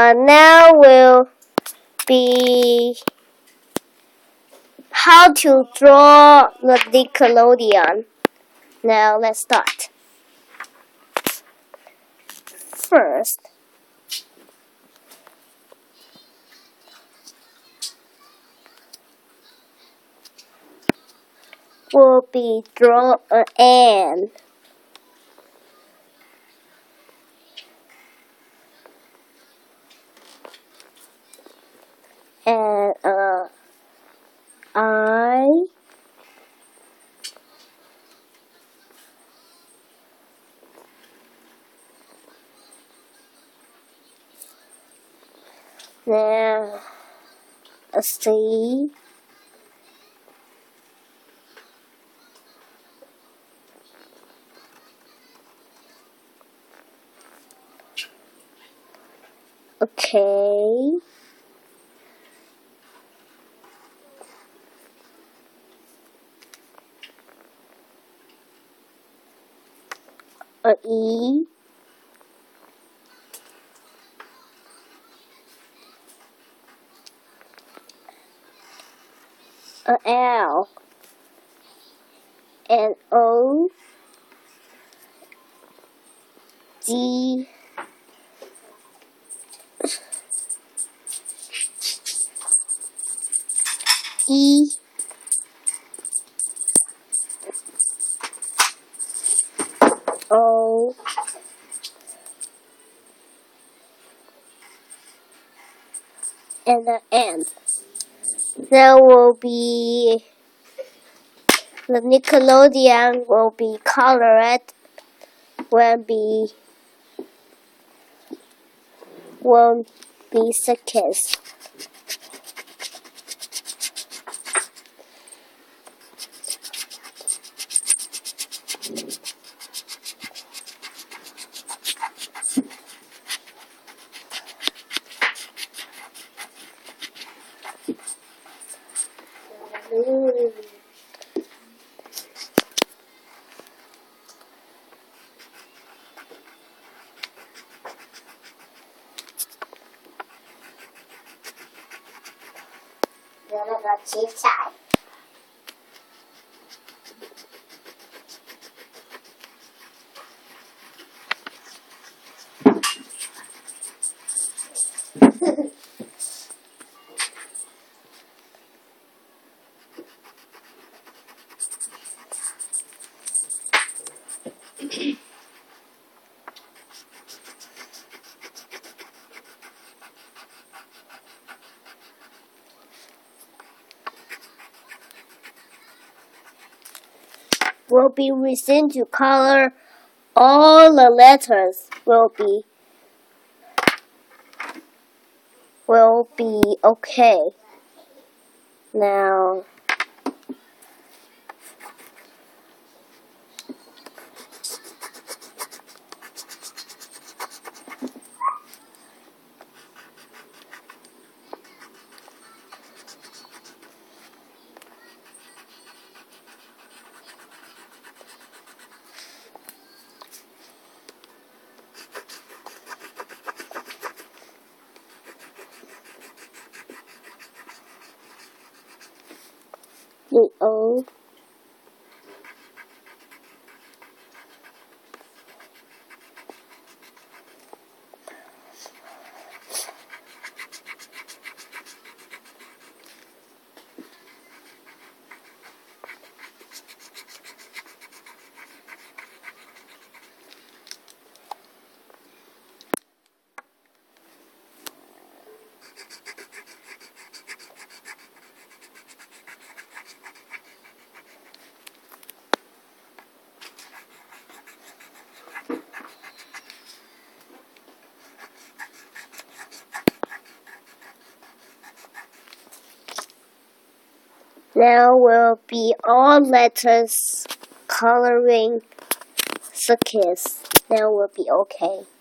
Now will be how to draw the Nickelodeon. Now let's start. First, will be draw an N. And I. Now a C. Okay. A E. A L. An O. G. E. O. And an N. There will be the Nickelodeon will be colored won't be seconds. Will be reason to color all the letters will be okay. Now the O. Now will be all letters coloring circles. Now will be okay.